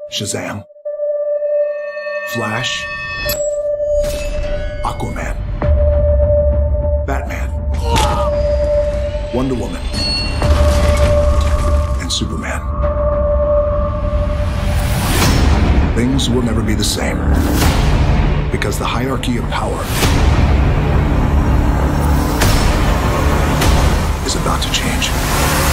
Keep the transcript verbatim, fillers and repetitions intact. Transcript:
Shazam, Flash, Aquaman, Batman, Wonder Woman, and Superman. Things will never be the same, because the hierarchy of power is about to change.